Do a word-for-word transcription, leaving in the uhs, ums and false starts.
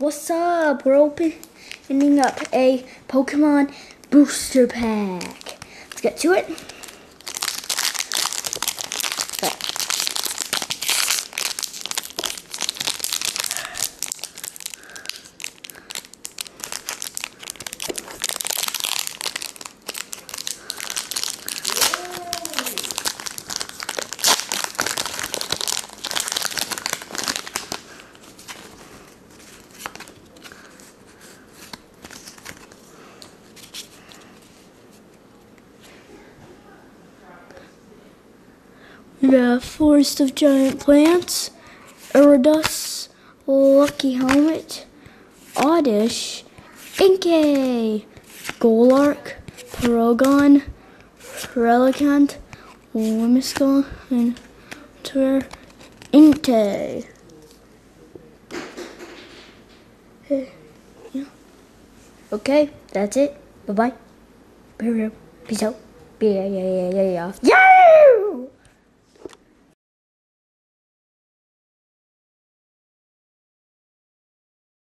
What's up? We're opening up a Pokemon booster pack. Let's get to it. Okay. The Forest of Giant Plants, Eridus, Lucky Helmet, Oddish, Inkay, Golark, Paragon, Relicant, Whimsicott, and Ter Inkay. Yeah. Okay, that's it. Bye bye. Peace out. Yeah, yeah, yeah, yeah, yeah. Yeah!